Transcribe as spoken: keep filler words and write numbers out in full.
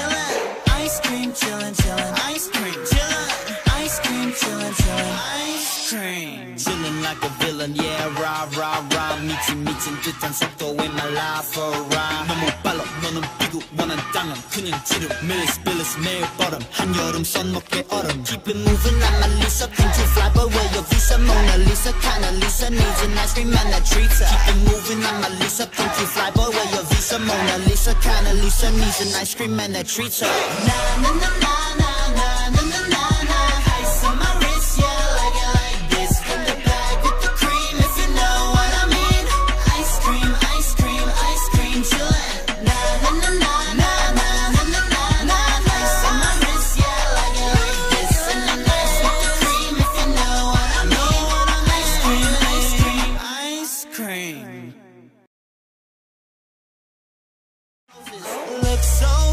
chillin'. Ice cream, chillin', chillin'. Ice cream, chillin'. Ice cream, chillin', chillin'. Ice cream, chillin' like a villain. Yeah, rah, rah, rah. 미친 미친 듯한 속도에 말라버라. 너무 빨라 너는 비고 원한다면 그냥 지름. 밀리스 빌리스 매일 뻗음 한여름 손목에 얼음. Keep it moving, I'm a Lisa. Think to fly, but where your visa? Mona Lisa, kinda Lisa needs an ice cream and a treat. Keep it moving, I'm a Lisa. Think to fly, but where your visa? Mona Lisa, kinda Lisa needs an ice cream and a treat. Na na na na na na na na na na. Ice on my wrist, yeah, like it like this. From the bag with the cream, if you know what I mean. Ice cream, ice cream, ice cream, chillin'. Na na na na na na na na na na. Ice on my wrist, yeah, like it like this. And I'm nice with the cream, if you know what I mean. Ice cream, ice cream, ice cream. Look so